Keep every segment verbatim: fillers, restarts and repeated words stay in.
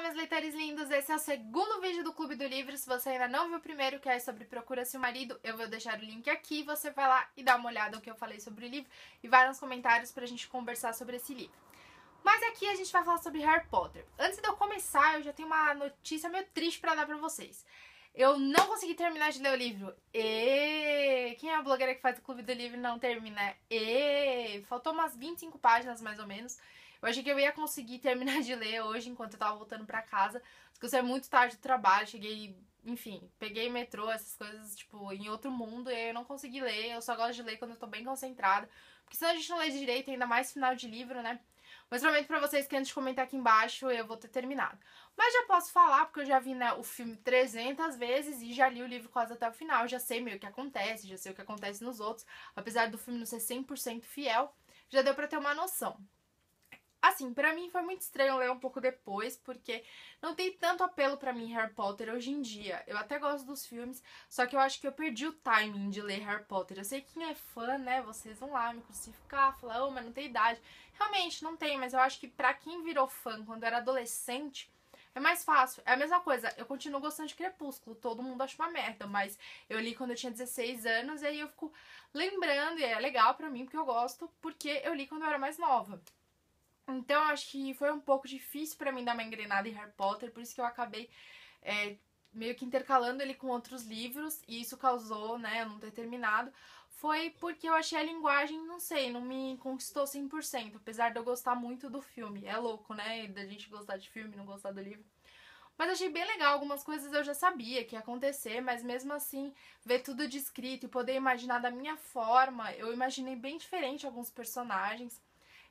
meus leitores lindos, esse é o segundo vídeo do Clube do Livro. Se você ainda não viu o primeiro, que é sobre Procura-se um Marido, eu vou deixar o link aqui. Você vai lá e dá uma olhada no que eu falei sobre o livro e vai nos comentários pra gente conversar sobre esse livro. Mas aqui a gente vai falar sobre Harry Potter. Antes de eu começar, eu já tenho uma notícia meio triste pra dar pra vocês. Eu não consegui terminar de ler o livro. E quem é a blogueira que faz o Clube do Livro não termina? E faltou umas vinte e cinco páginas, mais ou menos. Eu achei que eu ia conseguir terminar de ler hoje, enquanto eu tava voltando pra casa. Porque eu saí muito tarde do trabalho, cheguei, enfim, peguei metrô, essas coisas, tipo, em outro mundo. E aí eu não consegui ler, eu só gosto de ler quando eu tô bem concentrada. Porque senão a gente não lê direito, ainda mais final de livro, né? Mas prometo pra vocês que antes de comentar aqui embaixo eu vou ter terminado. Mas já posso falar, porque eu já vi, né, o filme trezentas vezes e já li o livro quase até o final. Já sei meio o que acontece, já sei o que acontece nos outros. Apesar do filme não ser cem por cento fiel, já deu pra ter uma noção. Assim, pra mim foi muito estranho ler um pouco depois, porque não tem tanto apelo pra mim Harry Potter hoje em dia. Eu até gosto dos filmes, só que eu acho que eu perdi o timing de ler Harry Potter. Eu sei que quem é fã, né, vocês vão lá me crucificar, falar, oh, mas não tem idade. Realmente, não tem, mas eu acho que pra quem virou fã quando era adolescente, é mais fácil. É a mesma coisa, eu continuo gostando de Crepúsculo, todo mundo acha uma merda, mas eu li quando eu tinha dezesseis anos e aí eu fico lembrando, e é legal pra mim, porque eu gosto, porque eu li quando eu era mais nova. Então, acho que foi um pouco difícil pra mim dar uma engrenada em Harry Potter, por isso que eu acabei é, meio que intercalando ele com outros livros, e isso causou, né, eu não ter terminado. Foi porque eu achei a linguagem, não sei, não me conquistou cem por cento, apesar de eu gostar muito do filme. É louco, né, da gente gostar de filme e não gostar do livro. Mas achei bem legal, algumas coisas eu já sabia que ia acontecer, mas mesmo assim, ver tudo descrito e poder imaginar da minha forma, eu imaginei bem diferente alguns personagens.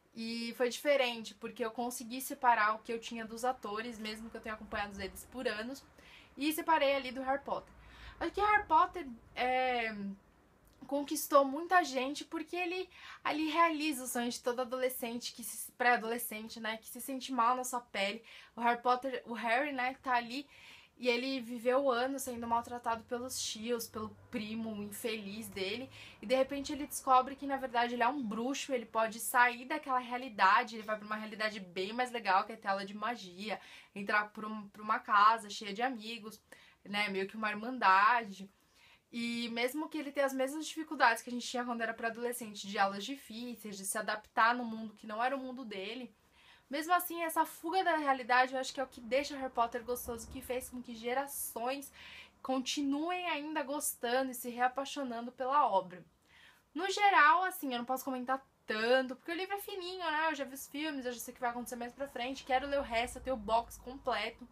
E foi diferente, porque eu consegui separar o que eu tinha dos atores, mesmo que eu tenha acompanhado eles por anos, e separei ali do Harry Potter. Acho que Harry Potter é, conquistou muita gente porque ele ali realiza o sonho de todo adolescente, que se, pré-adolescente, né, que se sente mal na sua pele. O Harry Potter, o Harry, né, que tá ali, e ele viveu anos sendo maltratado pelos tios, pelo primo infeliz dele. E de repente ele descobre que na verdade ele é um bruxo, ele pode sair daquela realidade, ele vai pra uma realidade bem mais legal, que é a tela de magia, entrar pra, um, pra uma casa cheia de amigos, né, meio que uma irmandade. E mesmo que ele tenha as mesmas dificuldades que a gente tinha quando era pré-adolescente, de aulas difíceis, de se adaptar no mundo que não era o mundo dele, mesmo assim, essa fuga da realidade eu acho que é o que deixa Harry Potter gostoso, que fez com que gerações continuem ainda gostando e se reapaixonando pela obra. No geral, assim, eu não posso comentar tanto, porque o livro é fininho, né? Eu já vi os filmes, eu já sei o que vai acontecer mais pra frente, quero ler o resto, eu tenho o box completo.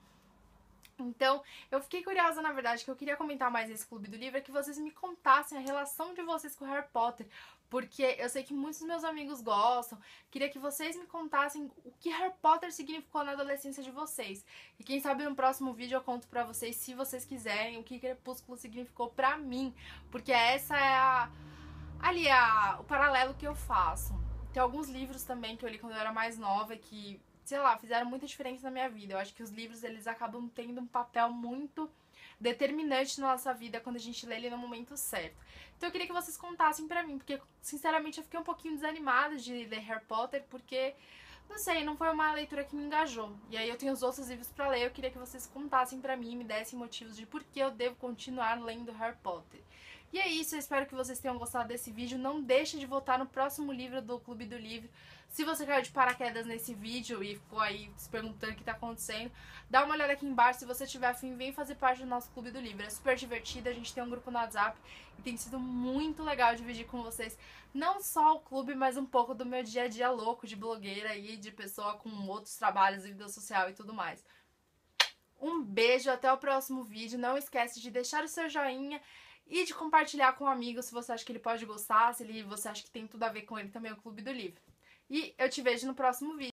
Então, eu fiquei curiosa, na verdade, que eu queria comentar mais nesse Clube do Livro, é que vocês me contassem a relação de vocês com Harry Potter, porque eu sei que muitos dos meus amigos gostam, queria que vocês me contassem o que Harry Potter significou na adolescência de vocês. E quem sabe no próximo vídeo eu conto pra vocês, se vocês quiserem, o que Crepúsculo significou pra mim, porque essa é a... ali, a... o paralelo que eu faço. Tem alguns livros também que eu li quando eu era mais nova que... sei lá, fizeram muita diferença na minha vida. Eu acho que os livros, eles acabam tendo um papel muito determinante na nossa vida quando a gente lê ele no momento certo. Então eu queria que vocês contassem pra mim, porque, sinceramente, eu fiquei um pouquinho desanimada de ler Harry Potter, porque, não sei, não foi uma leitura que me engajou. E aí eu tenho os outros livros pra ler, eu queria que vocês contassem pra mim, me dessem motivos de por que eu devo continuar lendo Harry Potter. E é isso, eu espero que vocês tenham gostado desse vídeo. Não deixe de votar no próximo livro do Clube do Livro. Se você caiu de paraquedas nesse vídeo e ficou aí se perguntando o que tá acontecendo, dá uma olhada aqui embaixo. Se você tiver afim, vem fazer parte do nosso Clube do Livro. É super divertido, a gente tem um grupo no WhatsApp e tem sido muito legal dividir com vocês não só o clube, mas um pouco do meu dia a dia louco de blogueira e de pessoa com outros trabalhos e vida social e tudo mais. Um beijo, até o próximo vídeo. Não esquece de deixar o seu joinha e de compartilhar com um amigo se você acha que ele pode gostar, se ele, você acha que tem tudo a ver com ele também, o Clube do Livro. E eu te vejo no próximo vídeo.